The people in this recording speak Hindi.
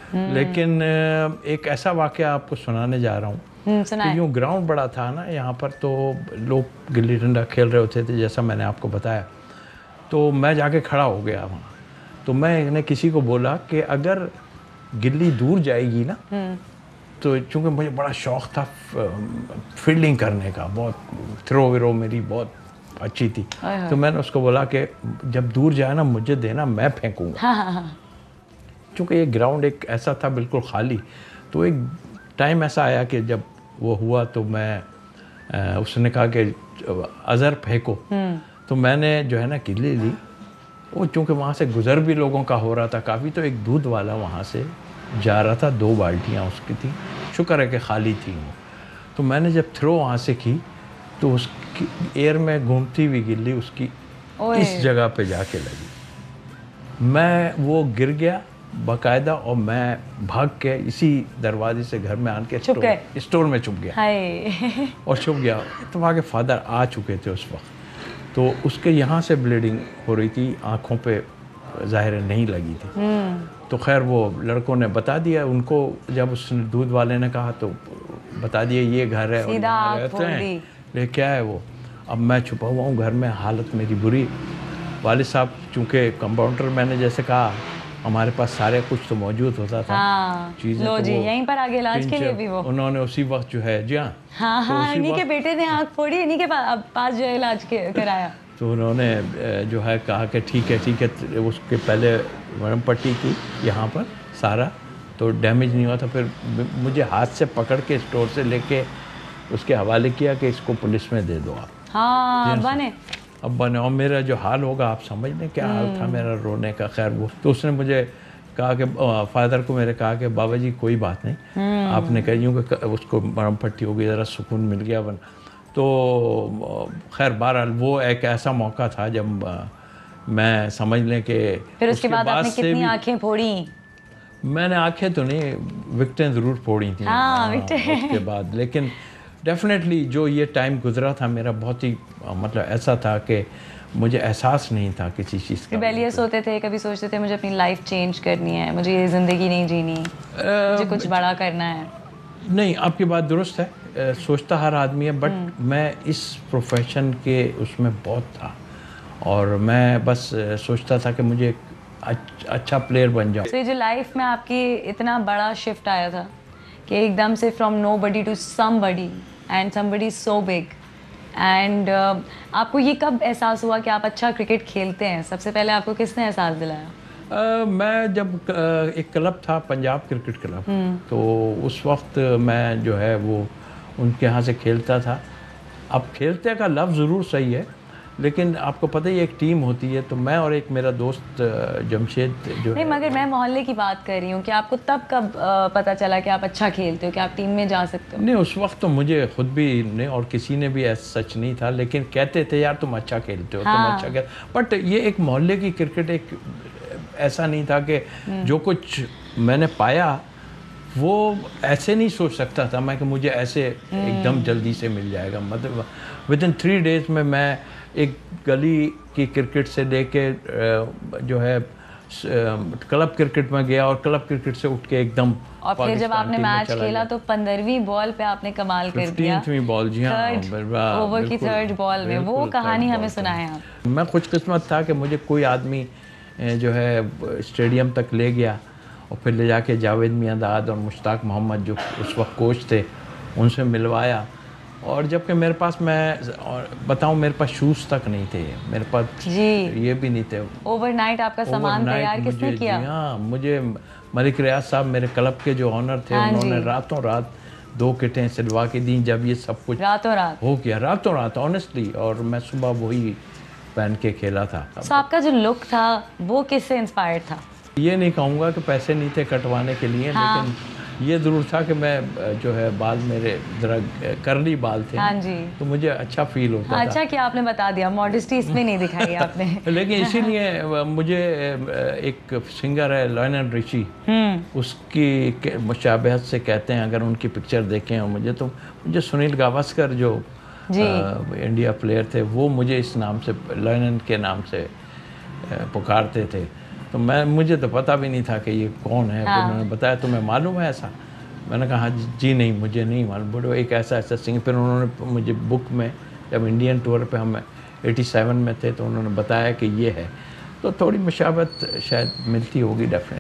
लेकिन एक ऐसा वाक़या आपको सुनाने जा रहा हूँ कि यूँ ग्राउंड बड़ा था ना यहाँ पर, तो लोग गिल्ली डंडा खेल रहे होते थे जैसा मैंने आपको बताया। तो मैं जाके खड़ा हो गया वहाँ। तो मैंने किसी को बोला कि अगर गिल्ली दूर जाएगी ना, तो चूँकि मुझे बड़ा शौक़ था फील्डिंग करने का, बहुत थ्रो विरो मेरी बहुत अच्छी थी, तो मैंने उसको बोला कि जब दूर जाए ना मुझे देना, मैं फेंकूँगा। चूँकि ये ग्राउंड एक ऐसा था बिल्कुल खाली, तो एक टाइम ऐसा आया कि जब वो हुआ तो मैं उसने कहा कि अज़हर फेंको, तो मैंने जो है ना गिल्ली ली। वो चूँकि वहाँ से गुज़र भी लोगों का हो रहा था काफ़ी, तो एक दूध वाला वहाँ से जा रहा था, 2 बाल्टियाँ उसकी थी, शुक्र है कि खाली थी वो। तो मैंने जब थ्रो वहाँ से की तो उसकी एयर में घूमती हुई गिल्ली उसकी इस जगह पे जाके लगी। मैं वो गिर गया बाकायदा, और मैं भाग के इसी दरवाजे से घर में आन के स्टोर में छुप गया और छुप गया। तो वहाँ के फादर आ चुके थे उस वक्त, तो उसके यहाँ से ब्लीडिंग हो रही थी, आँखों पे ज़ाहिर नहीं लगी थी। तो खैर वो लड़कों ने बता दिया उनको, जब उस दूध वाले ने कहा तो बता दिया ये घर है और यहाँ रहते हैं, ले क्या है वो। अब मैं छुपा हुआ हूँ घर में, हालत मेरी बुरी। वालिद साहब चूँकि कंपाउंडर, मैंने जैसे कहा हमारे पास सारे कुछ तो मौजूद होता था, चीज़ें लो जी, यहीं पर आगे इलाज के लिए भी वो उन्होंने उसी वक्त जो है, जी हाँ, तो इन्हीं के बेटे ने आँख फोड़ी, इन्हीं के पास जो है इलाज कराया। तो उन्होंने जो है कहा कि ठीक है, उसके पहले मरहम पट्टी की यहाँ पर सारा, तो डैमेज नहीं हुआ था। फिर मुझे हाथ से पकड़ के स्टोर से लेके उसके हवाले किया कि इसको पुलिस में दे दो आप। अब बने, और मेरा जो हाल होगा आप समझ लें क्या हाल था मेरा रोने का। खैर वो तो उसने मुझे कहा कि फादर को मेरे कहा कि बाबा जी कोई बात नहीं, आपने कही यूँ कि उसको मरहम पट्टी हो गई, ज़रा सुकून मिल गया। तो खैर बहरहाल वो एक ऐसा मौका था जब मैं समझ लें कि फिर उसके बाद आपने कितनी आँखें फोड़ी? मैंने आँखें तो नहीं, विकटें ज़रूर फोड़ी थी उसके बाद। लेकिन डेफिनेटली जो ये टाइम गुजरा था मेरा, बहुत ही मतलब ऐसा था कि मुझे एहसास नहीं था किसी चीज़ का। रिबेलियस होते थे, कभी सोचते थे मुझे अपनी लाइफ चेंज करनी है, मुझे ये ज़िंदगी नहीं जीनी, मुझे कुछ बड़ा करना है? नहीं, आपकी बात दुरुस्त है, सोचता हर आदमी है, बट मैं इस प्रोफेशन के उसमें बहुत था और मैं बस सोचता था कि मुझे अच्छा प्लेयर बन जाऊँ। तो ये जो लाइफ में आपकी इतना बड़ा शिफ्ट आया था कि एकदम से from nobody to somebody and somebody so big, and आपको ये कब एहसास हुआ कि आप अच्छा क्रिकेट खेलते हैं? सबसे पहले आपको किसने एहसास दिलाया? मैं जब एक क्लब था पंजाब क्रिकेट क्लब, तो उस वक्त मैं जो है वो उनके यहाँ से खेलता था। अब खेलते का लफ्ज़ ज़रूर सही है, लेकिन आपको पता ही एक टीम होती है, तो मैं और एक मेरा दोस्त जमशेद जो नहीं, मगर मैं मोहल्ले की बात कर रही हूँ कि आपको तब कब पता चला कि आप अच्छा खेलते हो, कि आप टीम में जा सकते हो? नहीं, उस वक्त तो मुझे खुद भी नहीं और किसी ने भी ऐसा सच नहीं था, लेकिन कहते थे यार तुम अच्छा खेलते हो, तुम अच्छा खेल। बट ये एक मोहल्ले की क्रिकेट, एक ऐसा नहीं था कि जो कुछ मैंने पाया वो ऐसे नहीं सोच सकता था मैं कि मुझे ऐसे एकदम जल्दी से मिल जाएगा। मतलब विदिन 3 डेज़ में मैं एक गली की क्रिकेट से लेके जो है क्लब क्रिकेट में गया और क्लब क्रिकेट से उठ के एकदम। और फिर जब आपने मैच खेला तो 15वीं बॉल पे आपने कमाल कर दिया। 15वीं बॉल, जी हाँ, ओवर की 3rd बॉल में, वो कहानी हमें सुनाएं आप। मैं खुशकिस्मत था कि मुझे कोई आदमी जो है स्टेडियम तक ले गया और फिर ले जाके जावेद मियांदाद और मुश्ताक मोहम्मद जो उस वक्त कोच थे उनसे मिलवाया। और जबकि मेरे पास, मैं बताऊं, मेरे पास शूज़ तक नहीं थे, मेरे पास ये भी नहीं थे। ओवरनाइट आपका सामान तैयार किसने किया? हाँ, मुझे मलिक रियाज साहब मेरे क्लब के जो ऑनर थे, उन्होंने रातों रात 2 किटें सिलवा के दी। जब ये सब कुछ रातों रात हो गया, रातों रात ऑनेस्टली, और मैं सुबह वही पहन के खेला था। तो आपका जो लुक था वो किससे इंस्पायर्ड था? ये नहीं कहूँगा कि पैसे नहीं थे कटवाने के लिए, लेकिन ये ज़रूर था कि मैं जो है बाल मेरे ज़रा करली बाल थे, तो मुझे अच्छा फील होता था। अच्छा कि आपने बता दिया, मॉडेस्टी इसमें नहीं दिखाई आपने। लेकिन इसीलिए मुझे एक सिंगर है लायनल रिची, उसकी मुशाबहत से कहते हैं, अगर उनकी पिक्चर देखें और मुझे सुनील गावस्कर जो इंडिया प्लेयर थे, वो मुझे इस नाम से, लायनल के नाम से पुकारते थे। तो मुझे तो पता भी नहीं था कि ये कौन है। हाँ। तो उन्होंने बताया तुम्हें मालूम है ऐसा? मैंने कहा हाँ जी नहीं मुझे नहीं मालूम। बोलो एक ऐसा ऐसा सिंगर। फिर उन्होंने मुझे बुक में, जब इंडियन टूर पे हम 87 में थे तो उन्होंने बताया कि ये है। तो थोड़ी मुशाबत शायद मिलती होगी डेफिनेटली।